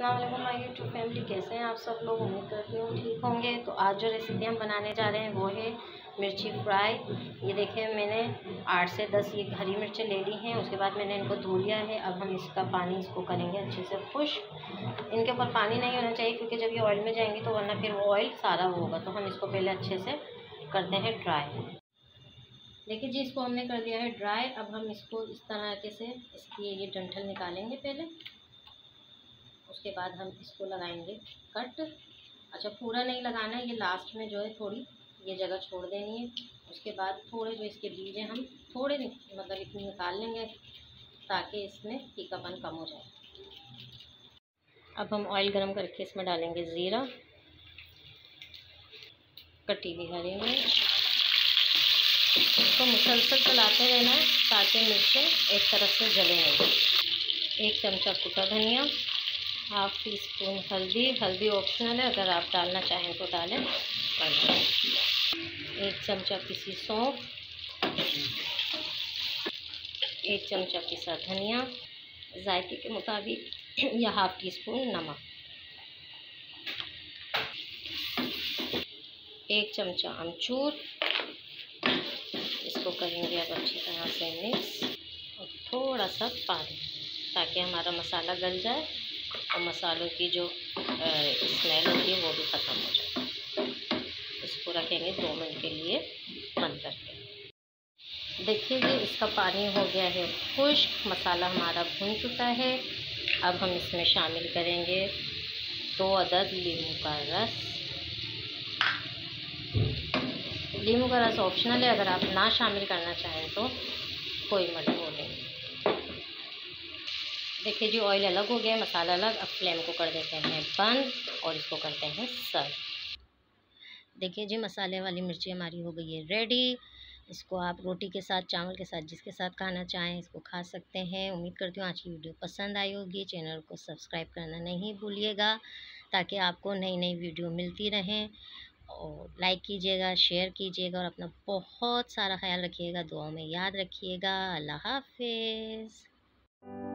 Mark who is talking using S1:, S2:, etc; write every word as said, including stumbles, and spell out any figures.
S1: अस्सलाम वालेकुम my YouTube family, कैसे हैं आप सब लोग। उम्मीद करती हूँ ठीक होंगे। तो आज जो रेसिपी हम बनाने जा रहे हैं वो है मिर्ची फ्राई। ये देखें, मैंने आठ से दस ये हरी मिर्चें ले ली हैं। उसके बाद मैंने इनको धो लिया है। अब हम इसका पानी इसको करेंगे अच्छे से खुश्क। इनके ऊपर पानी नहीं होना चाहिए क्योंकि जब ये ऑयल में जाएंगी तो वरना फिर वो ऑयल सारा होगा। तो हम इसको पहले अच्छे से करते हैं ड्राई। देखिए जी, इसको हमने कर दिया है ड्राई। अब हम इसको इस तरह से इसकी ये डंठल निकालेंगे पहले। उसके बाद हम इसको लगाएंगे कट। अच्छा, पूरा नहीं लगाना है, ये लास्ट में जो है थोड़ी ये जगह छोड़ देनी है। उसके बाद थोड़े जो इसके बीज हैं हम थोड़े मतलब इतनी निकाल लेंगे ताकि इसमें तीखापन कम हो जाए। अब हम ऑयल गरम करके इसमें डालेंगे ज़ीरा, कटी हुई हरी मिर्च। इसको मुसलसल चलाते रहना है ताकि मिर्चें एक तरफ से जले नहीं। एक चमचा कुटा धनिया, हाफ टी स्पून हल्दी। हल्दी ऑप्शनल है, अगर आप डालना चाहें तो डालें, वरना एक चमचा पिसी सौंफ, एक चमचा पिसा धनिया, जायके के मुताबिक या हाफ टी स्पून नमक, एक चमचा अमचूर। इसको करेंगे अब अच्छी तरह से मिक्स, और थोड़ा सा पानी ताकि हमारा मसाला गल जाए और मसालों की जो स्मेल होती है वो भी ख़त्म हो जाए। इसको रखेंगे दो मिनट के लिए बंद करके। देखिए जी, इसका पानी हो गया है खुश्क, मसाला हमारा भून चुका है। अब हम इसमें शामिल करेंगे दो अदद नींबू का रस। नींबू का रस ऑप्शनल है, अगर आप ना शामिल करना चाहें तो कोई मत बोलें। देखिए जी, ऑयल अलग हो गया, मसाला अलग। अब फ्लेम को कर देते हैं बंद और इसको करते हैं सर्व। देखिए जी, मसाले वाली मिर्ची हमारी हो गई है रेडी। इसको आप रोटी के साथ, चावल के साथ, जिसके साथ खाना चाहें इसको खा सकते हैं। उम्मीद करती हूँ आज की वीडियो पसंद आई होगी। चैनल को सब्सक्राइब करना नहीं भूलिएगा ताकि आपको नई नई वीडियो मिलती रहें। और लाइक कीजिएगा, शेयर कीजिएगा और अपना बहुत सारा ख्याल रखिएगा। दुआओं में याद रखिएगा। अल्लाह हाफिज़।